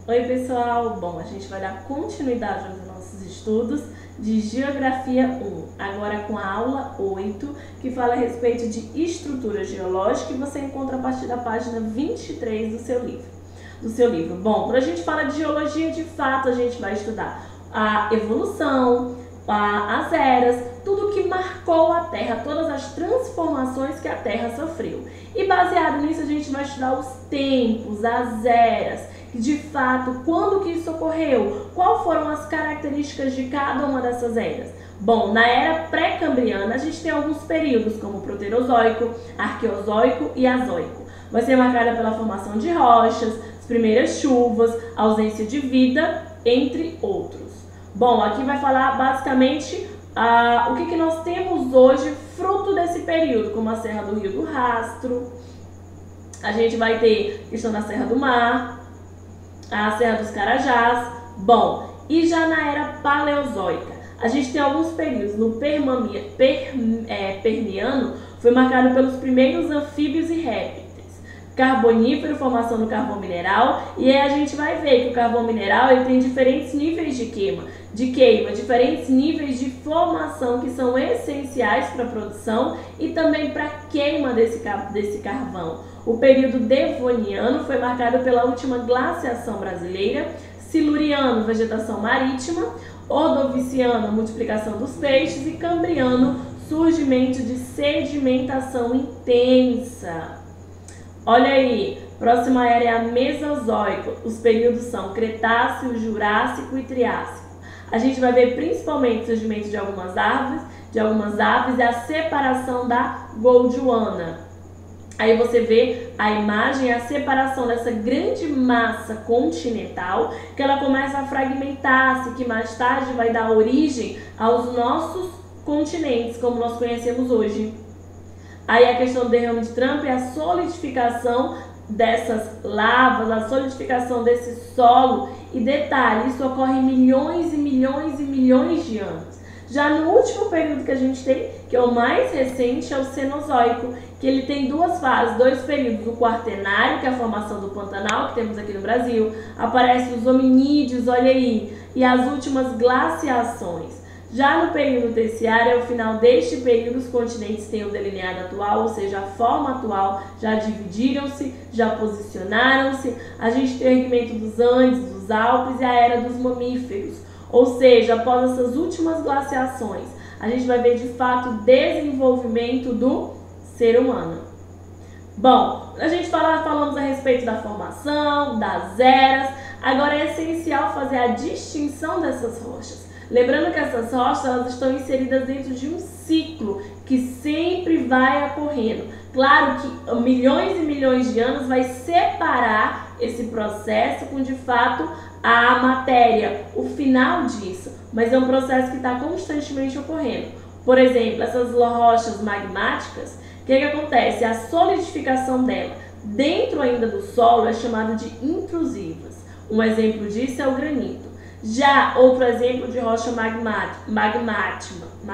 Oi pessoal, bom, a gente vai dar continuidade aos nossos estudos de Geografia 1, agora com a aula 8, que fala a respeito de estrutura geológica e você encontra a partir da página 23 do seu livro. Bom, quando a gente fala de geologia, de fato a gente vai estudar a evolução, as eras, tudo que marcou a Terra, todas as transformações que a Terra sofreu. E baseado nisso a gente vai estudar os tempos, as eras, de fato, quando que isso ocorreu, quais foram as características de cada uma dessas eras. Bom, na era pré-cambriana a gente tem alguns períodos como Proterozoico, Arqueozoico e Azoico. Vai ser marcada pela formação de rochas, as primeiras chuvas, ausência de vida, entre outros. Bom, aqui vai falar basicamente o que nós temos hoje fruto desse período, como a Serra do Rio do Rastro, a gente vai ter questão da Serra do Mar, a Serra dos Carajás. Bom, e já na era paleozoica, a gente tem alguns períodos. No Permiano foi marcado pelos primeiros anfíbios e répteis. Carbonífero, formação do carvão mineral, e aí a gente vai ver que o carvão mineral ele tem diferentes níveis de queima, diferentes níveis de formação que são essenciais para a produção e também para a queima desse carvão. O período Devoniano foi marcado pela última glaciação brasileira, Siluriano, vegetação marítima, Ordoviciano, multiplicação dos peixes e Cambriano, surgimento de sedimentação intensa. Olha aí, próxima era é a Mesozoico. Os períodos são Cretáceo, Jurássico e Triássico. A gente vai ver principalmente o surgimento de algumas aves e a separação da Gondwana. Aí você vê a imagem, a separação dessa grande massa continental, que ela começa a fragmentar-se, que mais tarde vai dar origem aos nossos continentes, como nós conhecemos hoje. Aí a questão do derrame de Trump é a solidificação dessas lavas, a solidificação desse solo. E detalhe, isso ocorre em milhões e milhões e milhões de anos. Já no último período que a gente tem, que é o mais recente, é o Cenozoico, que ele tem duas fases, dois períodos. O Quaternário, que é a formação do Pantanal, que temos aqui no Brasil, aparecem os hominídeos, olha aí, e as últimas glaciações. Já no período terciário, ao final deste período, os continentes têm o delineado atual, ou seja, a forma atual, já dividiram-se, já posicionaram-se. A gente tem o erguimento dos Andes, dos Alpes e a era dos mamíferos. Ou seja, após essas últimas glaciações, a gente vai ver de fato o desenvolvimento do ser humano. Bom, a gente falamos a respeito da formação, das eras. Agora é essencial fazer a distinção dessas rochas. Lembrando que essas rochas elas estão inseridas dentro de um ciclo que sempre vai ocorrendo. Claro que milhões e milhões de anos vai separar esse processo com, de fato, a matéria, o final disso. Mas é um processo que está constantemente ocorrendo. Por exemplo, essas rochas magmáticas, o que acontece? A solidificação dela dentro ainda do solo é chamada de intrusivas. Um exemplo disso é o granito. Já outro exemplo de rocha magmáticas,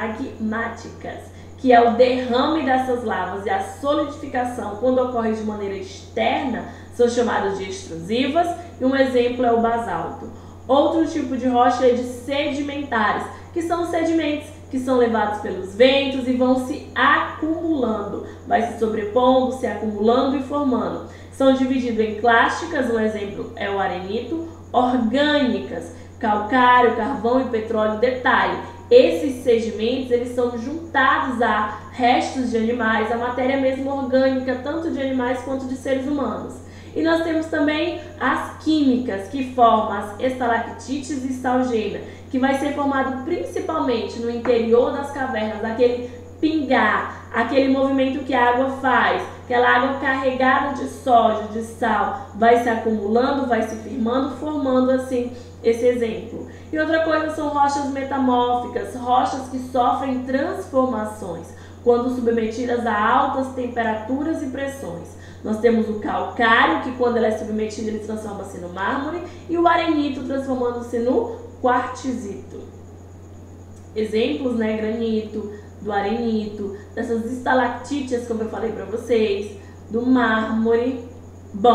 que é o derrame dessas lavas e a solidificação quando ocorre de maneira externa, são chamadas de extrusivas, e um exemplo é o basalto. Outro tipo de rocha é de sedimentares, que são os sedimentos que são levados pelos ventos e vão se acumulando, vai se sobrepondo, se acumulando e formando. São divididos em clásticas, um exemplo é o arenito, orgânicas, calcário, carvão e petróleo. Detalhe, esses sedimentos eles são juntados a restos de animais, a matéria mesmo orgânica, tanto de animais quanto de seres humanos. E nós temos também as químicas, que formam as estalactites e salgema, que vai ser formado principalmente no interior das cavernas, aquele pingar, aquele movimento que a água faz, aquela água carregada de sódio, de sal, vai se acumulando, vai se firmando, formando assim esse exemplo. E outra coisa são rochas metamórficas, rochas que sofrem transformações quando submetidas a altas temperaturas e pressões. Nós temos o calcário, que quando ele é submetido ele transforma-se no mármore, e o arenito transformando-se no quartzito. Exemplos, né? Granito, do arenito, dessas estalactites, como eu falei para vocês, do mármore. Bom,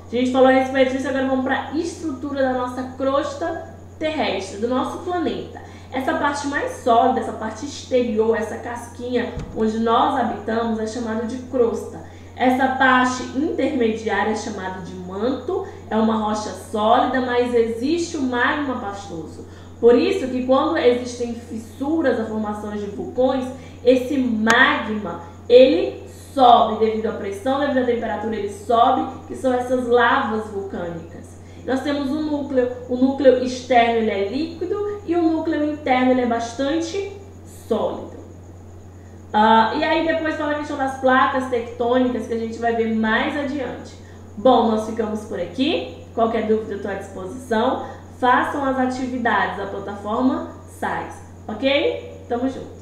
A gente falou a respeito disso, agora vamos para a estrutura da nossa crosta terrestre, do nosso planeta. Essa parte mais sólida, essa parte exterior, essa casquinha onde nós habitamos é chamada de crosta. Essa parte intermediária é chamada de manto, é uma rocha sólida, mas existe o magma pastoso. Por isso que quando existem fissuras, a formação de vulcões, esse magma, ele sobe devido à pressão, devido à temperatura, ele sobe, que são essas lavas vulcânicas. Nós temos o núcleo externo ele é líquido e o núcleo interno ele é bastante sólido. E aí depois fala a questão das placas tectônicas que a gente vai ver mais adiante. Bom, nós ficamos por aqui. Qualquer dúvida eu estou à disposição. Façam as atividades da plataforma SAIS, ok? Tamo junto!